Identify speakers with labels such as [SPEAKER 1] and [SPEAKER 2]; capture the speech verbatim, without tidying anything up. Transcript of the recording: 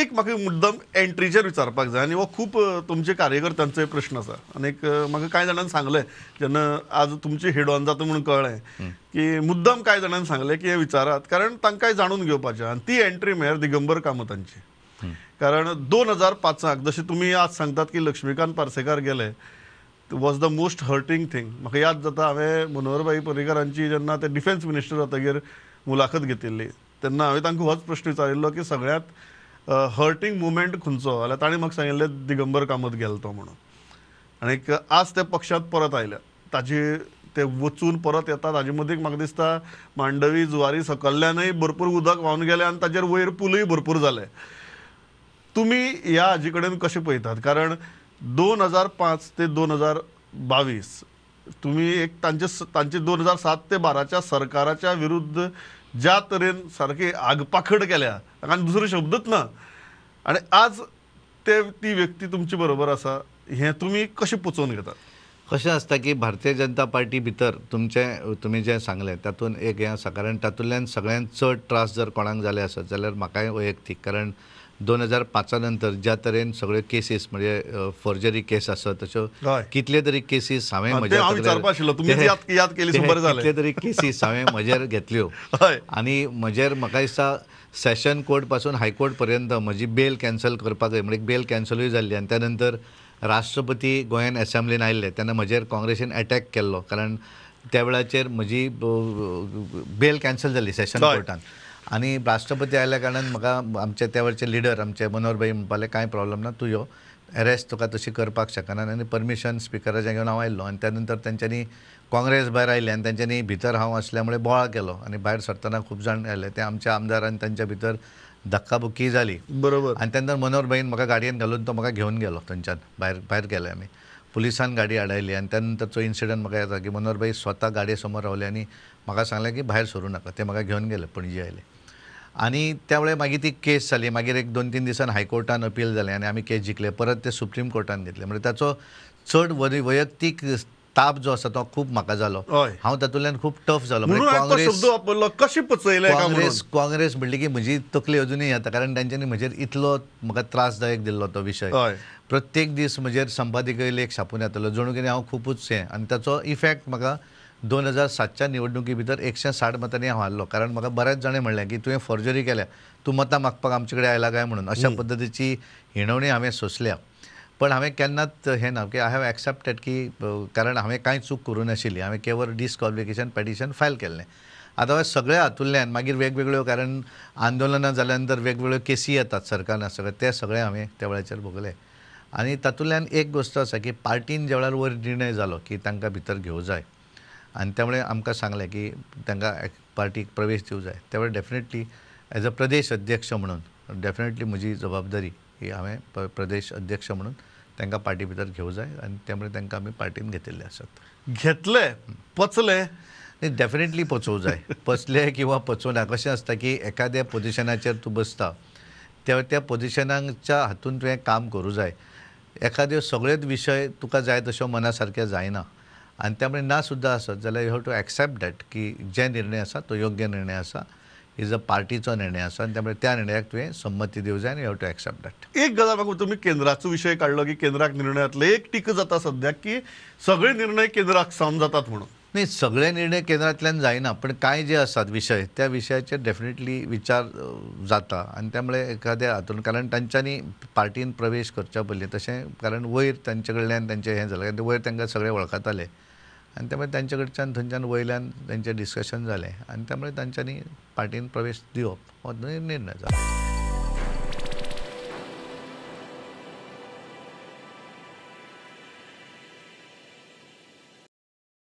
[SPEAKER 1] एक म्हाका मुद्दम एंट्रीचेर विचारपाक जाय आनी हो खूब तुमचे कार्यकर्त्यांचो प्रश्न आसा आनी एक म्हाका कांय जाणांनी सांगलें जेन्ना आज तुमचे हेड ऑन जाता म्हणून कळ्ळें की मुद्दम कांय जाणांनी सांगलें की हे विचारात कारण तांकांय जाणून घेवपाचें आनी ती एंट्री म्हळ्यार दिगंबर कामतांची. कारण दोन हजार पांचाक जशें तुमी आज सांगतात की लक्ष्मीकांत पार्सेकार गेले was the most hurting thing. म्हाका याद जाता हांवें मनोहरभाई पर्रीकारांची जेन्ना ते डिफेन्स मिनिस्टर जातकीर मुलाखत घेतिल्ली तेन्ना हांवें तांकां होच प्रश्न विचारिल्लो की सगळ्यांत हर्टींग मुवमेंट खंयचो जाल्यार ताणें म्हाका सांगिल्लें दिगंबर कामत गेलो तो म्हणून. आनीक आज ते पक्षांत परत आयल्या ताजी ते वचून परत येता ताजे मदीं म्हाका दिसता मांडवी जुवारी सकयल्यानय भरपूर उदक व्हांवन गेलें आनी ताजेर वयर पुलूय भरपूर जाले. तुमी ह्या हाजे कडेन कशें पळयतात? कारण दोन हजार पांच ते दोन हजार बावीस तुम्ही एक तांचे तांचे दोन हजार सात ते बाराच्या सरकाराच्या विरुद्ध ज्या तरेन सारकी आगपाखड केल्या ताका दुसरो शब्दच ना आनी आज ते ती व्यक्ती तुमचे बरोबर आसा हें तुमी कशें पचोवन घेतात?
[SPEAKER 2] कशें आसता की भारतीय जनता पार्टी भितर तुमचे तुमी जें सांगलें तातूंत एक हें आसा कारण तातूंतल्यान सगळ्यांत चड त्रास जर कोणाक जाले आसत जाल्यार म्हाकाय वैयक्तीक कारण दोन हजार पांचा नंतर ज्या तरेन सगळ्यो केसीस म्हणजे फॉर्जरी केस आसत तश्यो कितले तरी केसीस हांवें कितले तरी केसीस हांवें म्हजेर घेतल्यो आनी म्हजेर म्हाका दिसता सेशन कोर्ट पासून हायकोर्ट पर्यंत म्हजी बेल कॅन्सल करपाक जाय म्हणजे बेल कॅन्सलूय जाल्ली आनी त्या नंतर राष्ट्रपती गोंयान एसेंब्लीन आयिल्ले तेन्ना म्हजेर काँग्रेसीन अटॅक केल्लो कारण त्या वेळाचेर म्हजी बेल कॅन्सल जाल्ली सेशन कोर्टान आनी राष्ट्रपती आयल्या कारणान म्हाका आमचे त्या वेळचे लिडर आमचे मनोहरभाई म्हणपाले कांय प्रॉब्लेम ना तूं यो अरेस्ट तुका तशी करपाक शकना आनी परमिशन स्पिकराचें घेवन हांव आयिल्लो आनी त्या नंतर तेंच्यांनी काँग्रेस भायर आयले आनी तेंच्यांनी भितर हांव आसल्यामुळे बोवाळ केलो आनी भायर सरतना खूब जाण आयले ते आमच्या आमदारान तेंच्या भितर धक्काबुक्की जाली
[SPEAKER 1] बरोबर
[SPEAKER 2] आनी तेन्ना मनोहरभाईन म्हाका गाडयेन घालून तो म्हाका घेवन गेलो थंयच्यान भायर भायर गेले आमी पुलिसान गाडी आडायली आनी त्या नंतरचो इन्सिडंट म्हाका येता की मनोहरभाई स्वता गाडये समोर रावले आनी म्हाका सांगलें की भायर सरूं नाका ते म्हाका घेवन गेले पणजी आयले आनी त्या वेळेर मागीर ती केस जाली मागीर एक दोन तीन दिसान हायकोर्टान अपील जालें आनी आमी केस जिखले परत ते सुप्रीम कोर्टान घेतले म्हणजे ताचो चड वैयक्तीक ताप जो आसा तो खूब म्हाका जालो हांव तातूंतल्यान खूब टफ जालो
[SPEAKER 1] काँग्रेस
[SPEAKER 2] काँग्रेस काँग्रेस म्हणली की म्हजी तकली अजुनूय येता कारण तांच्यांनी म्हजेर इतलो म्हाका त्रासदायक दिल्लो तो विशय प्रत्येक दीस म्हजेर संपादकीय लेख छापून येतालो जणू कितें हांव खूबच हें आनी ताचो इफेक्ट म्हाका दोन हजार सातच्या निवडणुकी भितर एकशे साठ मतांनी हांव हारलो कारण म्हाका बऱ्याच जाणें म्हणलें की तुवें फॉर्जरी केल्या तूं मतां मागपाक आमचे कडेन आयला काय म्हणून अशा पद्दतीची हिणवणी हांवें सोंसल्या पण हांवें केन्नाच हें ना की आय हॅव एक्सेप्टेड की कारण हांवें कांय चूक करूं नाशिल्ली हांवें केवळ डिस्क्वॉलिफिकेशन पेटिशन फायल केल्लें अदरवायज सगळ्या हातूंतल्यान मागीर वेगवेगळ्यो कारण आंदोलनां जाल्या नंतर वेगवेगळ्यो केसी येतात सरकारान सगळें तें सगळें हांवें त्या वेळाचेर भोगलें आनी तातूंतल्यान एक गोश्ट आसा की पार्टीन ज्या वेळार वयर निर्णय जालो की तांकां भितर घेवं जाय आनी त्यामुळे आमकां सांगलें की तांकां पार्टीक प्रवेश दिवं जाय त्या वेळार डेफिनेटली एज अ प्रदेश अध्यक्ष म्हणून डेफिनेटली म्हजी जबाबदारी ही हांवें प्रदेश अध्यक्ष म्हणून तांकां पार्टी भितर घेवं जाय आनी त्यामुळे तांकां आमी पार्टीन घेतिल्ले आसात.
[SPEAKER 1] घेतले पचले
[SPEAKER 2] डेफिनेटली पचोवं जाय पचले किंवा पचोवं ना कशें आसता की एखाद्या पोजिशनाचेर तूं बसता त्या त्या पोजिशनाच्या हातूंत तुवें काम करूं जाय एखाद्यो सगळेच विशय तुका जाय तश्यो मना सारके जायना आनी त्यामुळे ना सुद्दां आसत जाल्यार you have to accept that की जे निर्णय आसा तो योग्य निर्णय आसा इज अ पार्टीचो निर्णय आसा आनी त्यामुळे त्या निर्णयाक तुवें संमती दिवं जाय आनी you have to accept that.
[SPEAKER 1] एक गजाल म्हाका तुमी केंद्राचो विशय काडलो की केंद्राक निर्णय येतले एक टीक जाता सद्याक की सगळे निर्णय केंद्राक सावन जातात म्हणून
[SPEAKER 2] नाही सगळे निर्णय केंद्रांतल्यान जायना पण कांय जे आसात विशय त्या विशयाचेर डेफिनेटली विचार जाता आनी त्यामुळे एखाद्या हातूंत कारण तांच्यांनी पार्टीन प्रवेश करच्या पयलीं तशें कारण वयर तांचे कडल्यान तांचें हें जालें वयर तांकां सगळे वळखताले आनी त्यामुळे तांचे कडच्यान थंयच्यान वयल्यान तांचें डिस्कशन जालें आनी त्यामुळे तांच्यांनी पार्टीन प्रवेश दिवप हो निर्णय जालो.